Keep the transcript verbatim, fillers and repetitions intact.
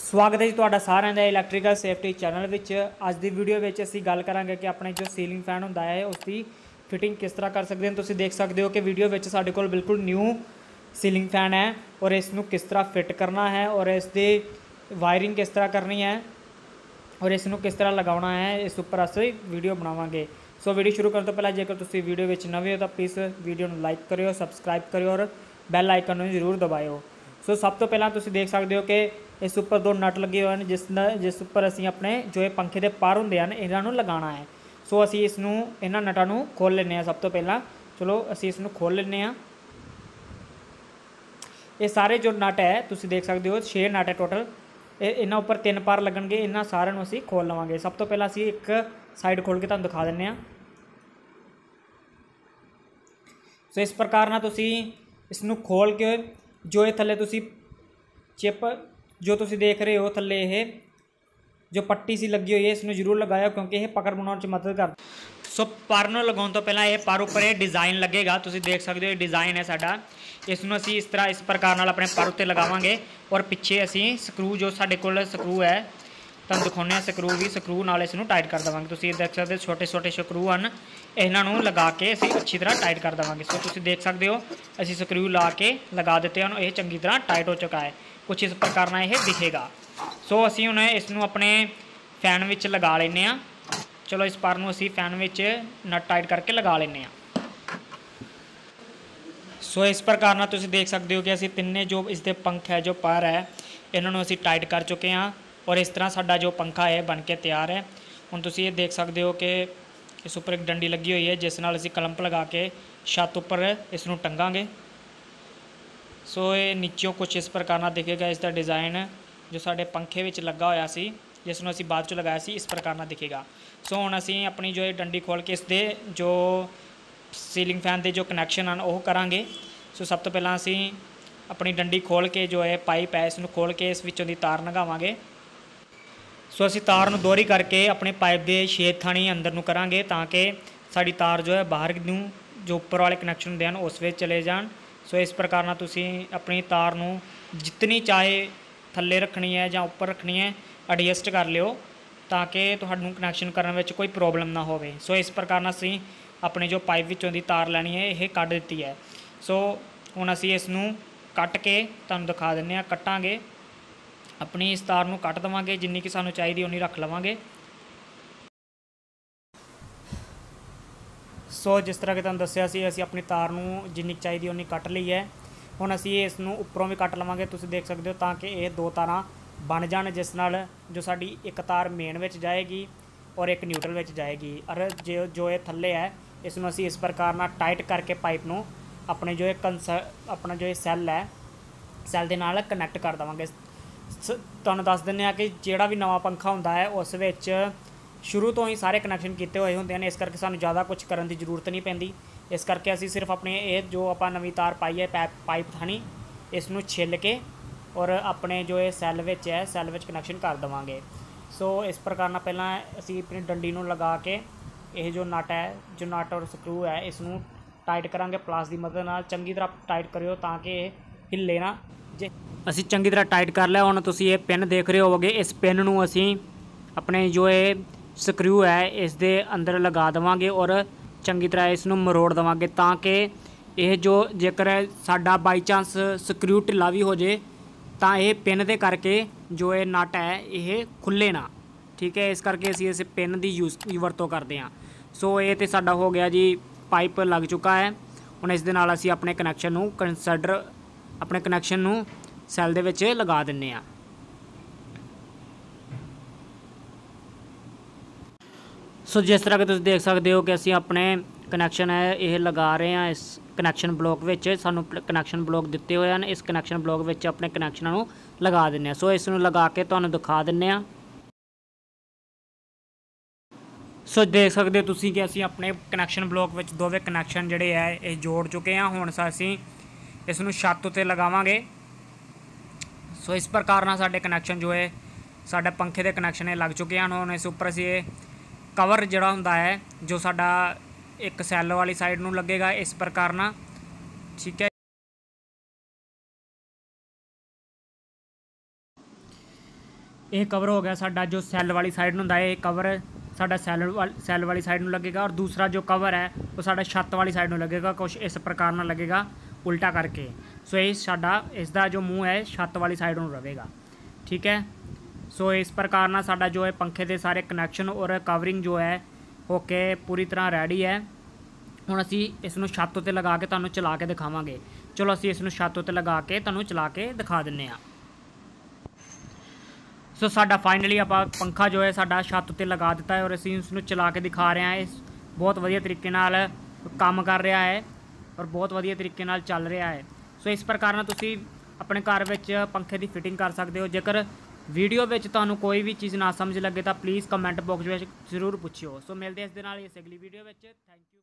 स्वागत है जी तुहाडा सारिਆਂ ਦਾ इलैक्ट्रिकल सेफ्टी चैनल विच। अज दी वीडियो विच असीं गल करांगे कि अपने जो सीलिंग फैन हुंदा है उसकी फिटिंग किस तरह कर सकते हैं। तुसीं देख सकते हो कि वीडियो विच साडे कोल बिल्कुल न्यू सीलिंग फैन है और इसनूं किस तरह फिट करना है और इसकी वायरिंग किस तरह करनी है और इसनूं किस तरह लगाउणा है, इस उपर असीं वीडियो बनावांगे। सो वीडियो शुरू करने तो पहले जेकर तुसीं वीडियो विच नवे हो तो प्लीज़ वीडियो नूं लाइक करियो, सबसक्राइब करियो और बैल आइकन नूं जरूर दबाइओ। सो सब तो पहला तुसीं देख सकते हो कि इस उपर दो नट लगे हुए हैं जिस जिस उपर असीं अपने जो ये पंखे के पर होंदे हैं इन्हां नूं लगाना है। सो असीं इसनूं इन्हां नटां नूं खोल लैंदे हां। सब तो पहला चलो असीं इसनूं खोल लैंदे हां। ये सारे जो नट है तुसीं देख सकते हो छे नट है टोटल। इन्हां उपर तीन पर लगणगे, इन्हां सारिਆਂ ਨੂੰ ਅਸੀਂ खोल लवांगे। सब तो पहला ਅਸੀਂ एक साइड खोल के तुहानूं दिखा दिंदे हां। सो इस प्रकार नाल तुसीं इसनूं खोल के जो ये थल्ले तुसीं चिप जो तुसीं देख रहे हो थल्ले ये जो पट्टी सी लगी हुई है इसनूं जरूर लगाओ क्योंकि ये पकड़ बनाने में मदद कर। सो पर नूं लगाउण तो पहला ये पर उपर ये डिज़ाइन लगेगा। तुसीं देख सकते हो ये डिज़ाइन है साडा। इसनूं असीं इस तरह इस प्रकार नाल अपने पर उत्ते लगावांगे और पिछे असीं स्क्रू जो साडे कोल स्क्रू है तुहानूं दिखाउने आ स्क्रू भी स्क्रू नाल इसनूं टाइट कर देवांगे। तुसीं देख सकते हो छोटे छोटे स्क्रू हैं, इन्हां नूं लगा के असीं अच्छी तरह टाइट कर देवांगे। सो तुसीं देख सकते हो असीं स्क्रू ला के लगा दिते हैं, ये चंगी तरह टाइट हो चुका है। कुछ इस प्रकार नाल यह दिखेगा। सो असीं हुण इसनूं अपने फैन विच लगा लैंदे आ। चलो इस पर नूं असीं फैन विच नट टाइट करके लगा लैंदे आ। सो इस प्रकार नाल तुसीं देख सकते हो कि असीं तिन्ने जो इसके पंख है जो पर है इन्हां नूं असीं टाइट कर चुके हैं और इस तरह साडा जो पंखा है बन के तैयार है। हुण तुसीं ये देख सकते हो कि इस उपर एक डंडी लगी हुई है जिस नाल असीं कलंप लगा के छत उपर इसनूं टंगांगे। सो ये नीचों कुछ इस प्रकार नाल दिखेगा। इसका डिज़ाइन जो साडे पंखे विच लगा होया सी जिसनूं असीं बाद चों लगाया सी इस प्रकार नाल दिखेगा। सो हुण असीं अपनी जो ये डंडी खोल के इसदे जो सीलिंग फैन के जो कनैक्शन हैं वो करांगे। सो सब तो पहला असीं अपनी डंडी खोल के जो है पाइप है इसनूं खोल के इस विचों दी तार लंघावांगे। सो असीं तार नूं दोहरी करके अपने पाइप के छेद थाणी अंदर नूं करांगे ताकि साडी तार जो है बाहर नूं जो उपर वाले कनैक्शन होंदे हैं उस विच चले जाण। सो इस प्रकार नाल तुसीं अपनी तार नूं जितनी चाहे थल्ले रखनी है या उपर रखनी है एडजस्ट कर लिओ ताकि तुहानूं कनैक्शन करने में कोई प्रॉब्लम ना होवे। सो इस प्रकार नाल असीं अपने जो पाइप विचों दी तार लैनी है यह कढ दित्ती है। सो हुण असीं इसनूं कट के तुहानूं दिखा दिंदे हां। कट्टांगे अपनी इस तार नूं कट देवांगे, जिन्नी कि सानूं चाहीदी उन्नी रख लवांगे। सो जिस तरह कि तुहानूं दस्सिया सी असीं अपनी तार नूं जिन्नी चाहिदी उन्नी कट लई है। हुण असीं इस नूं उपरों भी कट लवांगे। तुसीं देख सकते हो ताकि ये दो तारां बन जाण जिस नाल जो साडी एक तार मेन विच जाएगी और एक न्यूट्रल विच जाएगी और जो जो ये थल्ले है इसनूं असीं इस प्रकार नाल टाइट करके पाइप नूं अपने जो कंस अपना जो सैल है सैल दे नाल कनैक्ट कर देवांगे। तुहानूं दस दिंदे आ कि जिहड़ा भी नवां पंखा हुंदा है उस विच शुरू तो ही सारे कनैक्शन किए हुए होंदे हैं, इस करके सानूं ज़्यादा कुछ करन दी जरूरत नहीं पैंदी। इस करके असीं सिर्फ अपने ये जो आपां नवीं तार पाई है पैप पाइप थानी इसनूं छिल के और अपने जो ये सैल विच है सैल विच कनैक्शन कर देवांगे। सो इस प्रकार नाल पहलां असीं अपनी डंडी नूं लगा के ये जो नट है जो नट और स्क्रू है इसनूं टाइट करांगे प्लास की मदद नाल। चंगी तरह टाइट करियो ताकि हिले ना। जे असीं चंगी तरह टाइट कर लिया। हुण तुसीं ये पिन देख रहे होवोगे, इस पिन नूं असीं अपने जो ये स्क्रू है इस दे अंदर लगा देवांगे और चंगी तरह इसनूं मरोड़ देवांगे ताकि यह जो जेकर साडा बाई चांस स्क्रू ढिला भी हो जाए तो यह पिन दे करके जो ये नट है ये खुले ना। ठीक है, इस करके असीं इस पिन की यूज वरतों करते हैं। सो ये तो साडा हो गया जी, पाइप लग चुका है। हुण इस दे नाल असीं अपने कनैक्शन नूं कंसीडर अपने कनैक्शन नूं सैल दे विच लगा दिंदे आ। सो जिस तरह के तुसीं देख सकते हो कि असीं अपने कनैक्शन है यह लगा रहे हैं इस कनैक्शन ब्लॉक विच। सानूं कनैक्शन ब्लॉक दिते हुए हैं, इस कनैक्शन ब्लॉक विच अपने कनैक्शनां नूं लगा दिंदे आ। सो इसनूं लगा के तुहानूं दिखा दिंदे आ। सो देख सकते हो तुसीं कि असीं अपने कनैक्शन ब्लॉक विच दोवें कनैक्शन जिहड़े है ये जोड़ चुके हैं। हुण असीं इसनूं छत उत्ते लगावांगे। सो इस प्रकार नाल साडे कनैक्शन जो है साडे पंखे दे कनैक्शन लग चुके हैं। हुण इस उपर असीं कवर जिहड़ा हुंदा है जो साडा एक सैल वाली साइड नूं लगेगा इस प्रकार नाल। ठीक है, ਇਹ ਕਵਰ ਹੋ ਗਿਆ ਸਾਡਾ ਜੋ ਸੈੱਲ ਵਾਲੀ ਸਾਈਡ ਨੂੰ ਹੁੰਦਾ ਹੈ। ਇਹ ਕਵਰ ਸਾਡਾ ਸੈੱਲ ਵਾਲ ਸੈੱਲ ਵਾਲੀ ਸਾਈਡ ਨੂੰ लगेगा और दूसरा जो कवर है वो साਡਾ छत वाली साइड ਨੂੰ लगेगा। कुछ इस प्रकार ਨਾਲ लगेगा उल्टा करके। सो ये साਡਾ इसका जो मुँह है छत वाली साइड ਨੂੰ रहेगा। ठीक है। सो इस प्रकार ਨਾਲ ਸਾਡਾ जो है पंखे के सारे कनैक्शन और कवरिंग जो है होके पूरी तरह रेडी है। ਹੁਣ ਅਸੀਂ ਇਸ ਨੂੰ ਛੱਤ ਉੱਤੇ ਲਗਾ ਕੇ ਤੁਹਾਨੂੰ ਚਲਾ ਕੇ ਦਿਖਾਵਾਂਗੇ। ਚਲੋ ਅਸੀਂ ਇਸ ਨੂੰ ਛੱਤ ਉੱਤੇ ਲਗਾ ਕੇ ਤੁਹਾਨੂੰ ਚਲਾ ਕੇ ਦਿਖਾ ਦਿੰਨੇ ਆ। ਸੋ ਸਾਡਾ ਫਾਈਨਲੀ ਆਪਾਂ पंखा जो है ਸਾਡਾ ਛੱਤ ਉੱਤੇ ਲਗਾ ਦਿੱਤਾ ਹੈ और ਅਸੀਂ ਇਸ ਨੂੰ ਚਲਾ ਕੇ ਦਿਖਾ ਰਹੇ ਹਾਂ। ਇਹ ਬਹੁਤ ਵਧੀਆ ਤਰੀਕੇ ਨਾਲ ਕੰਮ ਕਰ ਰਿਹਾ ਹੈ और बहुत ਵਧੀਆ ਤਰੀਕੇ ਨਾਲ ਚੱਲ ਰਿਹਾ ਹੈ। ਸੋ ਇਸ ਪ੍ਰਕਾਰ ਨਾਲ ਤੁਸੀਂ ਆਪਣੇ ਘਰ ਵਿੱਚ पंखे ਦੀ ਫਿਟਿੰਗ ਕਰ ਸਕਦੇ ਹੋ। ਜੇਕਰ ਵੀਡੀਓ ਵਿੱਚ ਤੁਹਾਨੂੰ ਕੋਈ ਵੀ ਚੀਜ਼ ਨਾ ਸਮਝ ਲੱਗੇ ਤਾਂ ਪਲੀਜ਼ ਕਮੈਂਟ ਬਾਕਸ ਵਿੱਚ ਜ਼ਰੂਰ ਪੁੱਛਿਓ। ਸੋ ਮਿਲਦੇ ਇਸ ਦੇ ਨਾਲ ਇਸ ਅਗਲੀ ਵੀਡੀਓ ਵਿੱਚ। Thank you.